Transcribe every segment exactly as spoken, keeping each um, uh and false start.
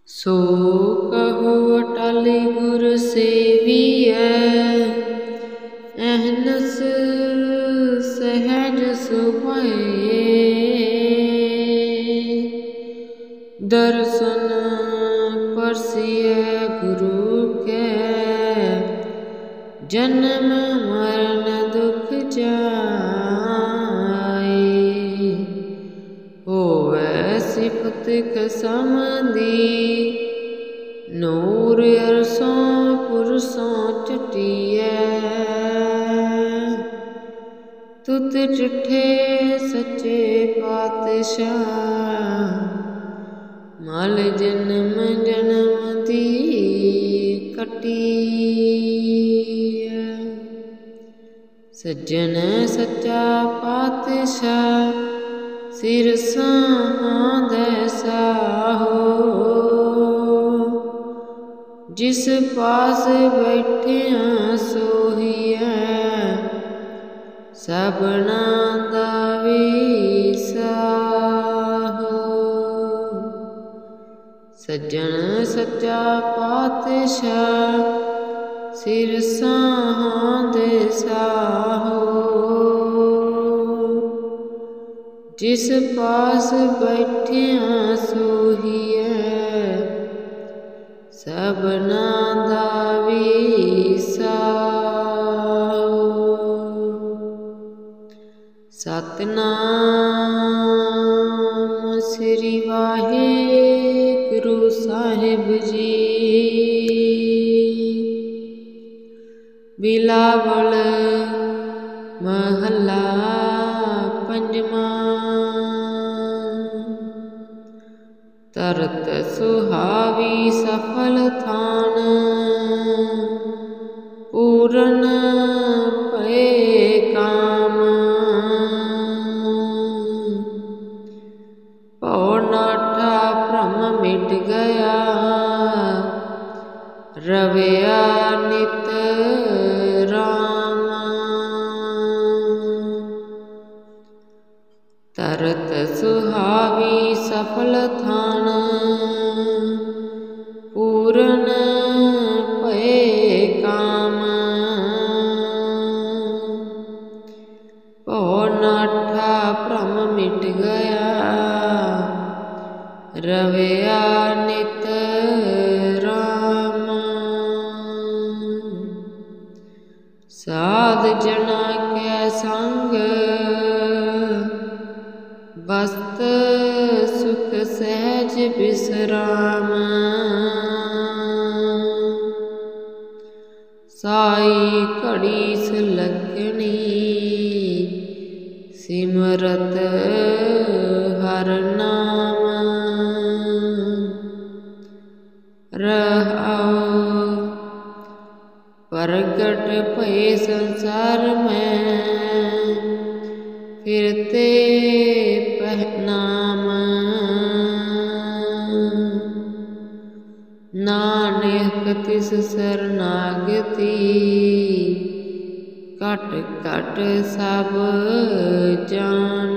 सो कहो अटल गुर सेवियै, अहनस सहज सुभए। दर्शन परसिय गुरु के, जन्म मरण दुख जाए। होवै सिफत कसमदी, नूर अरसों पुरसों चटियै। तुत डिठे सच्चे पातशाह, मल जन्म जन्म दी कटियै। सज्जन सच्चा पातशाह, सिर सांधै साहो। जिस पास बैठिया सोहियै, सबना दा विसाहो। सज्जन सच्चा पातशाह, सिर सांधै साहो। जिस पास बैठिया सोहियै, सबना दा विसाहो। सतनाम श्री वाहिगुरु साहिब जी। बिलावल महला पंजवा। तरत सुहावी सफल थान, पूरन भए काम। भौ नाठा भ्रम मिट गया, रविया नित राम। तरत सुहावी सफल थान, पूरन भए काम। भौ नाठा भ्रम मिट गया, रविया नित राम। साध जना के संग, बस्त सुख सहज विश्राम। साई घड़ी सुलगनी, सिमरत हर नाम। रहाओ प्रगट भए संसार में, फिरते पहनाम। नानक तिस शरणागति, घट घट सब जान।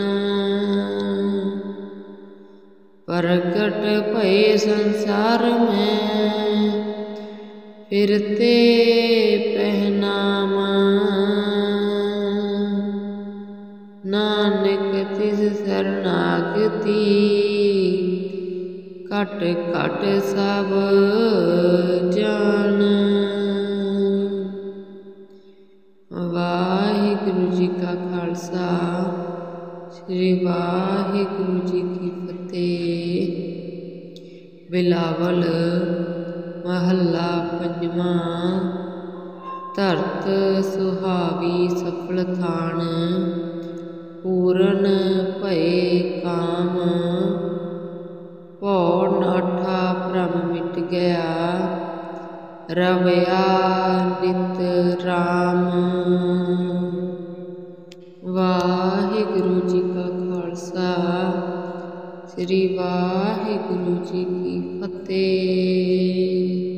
प्रगट भए संसार में, फिरते पहनाम। नानक तिस शरणागति, घट घट सब जान। वाहिगुरु जी का खालसा, श्री वाहिगुरु जी की फतेह। बिलावल महला पंजवा। तरत सुहावी सफल थान, पूरन भए काम। भौ नाठा भ्रम मिट गया, रविया नित राम। वाहिगुरु जी का खालसा, श्री वाहिगुरु जी की फतेह।